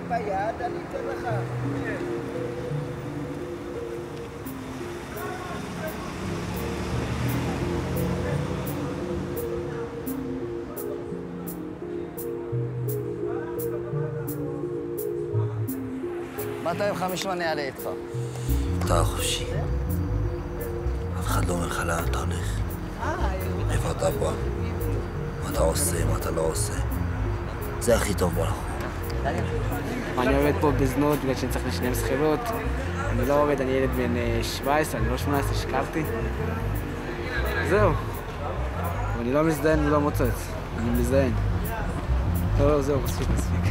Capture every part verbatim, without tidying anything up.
ביד, אני אתן לך. באת עם חמיש לא נעלה איתך. אתה חופשי. אף אחד לא אומר לך לאן אתה הולך. איפה אתה בא? מה אתה עושה, מה אתה לא עושה. זה הכי טוב בו. אני עובד פה בזנות בגלל שאני צריך לשלם שכירות. אני לא עובד, אני ילד בן שבע עשרה, אני לא שמונה עשרה, שכבתי. זהו. אני לא מזדיין ולא מוצץ. אני מזדיין. לא, לא, זהו, מספיק, מספיק.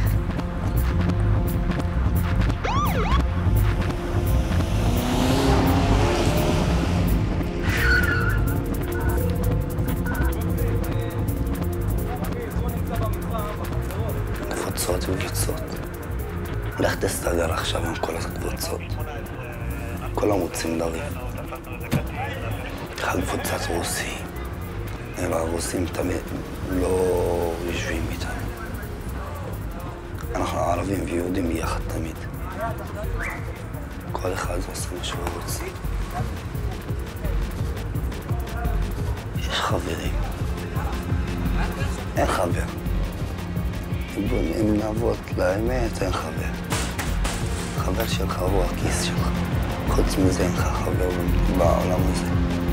קבוצות וקבוצות. לך תסתגל עכשיו עם כל הקבוצות. כולם רוצים לריב. אחד קבוצת רוסים. הרוסים תמיד לא יושבים איתנו. אנחנו ערבים ויהודים ביחד תמיד. כל אחד עושה מה שהוא רוצה. יש חברים. אין חבר. אם נעבוד לאמת, אין חבר. חבר שלך הוא הכיס שלך. חוץ מזה אין לך חבר בעולם הזה.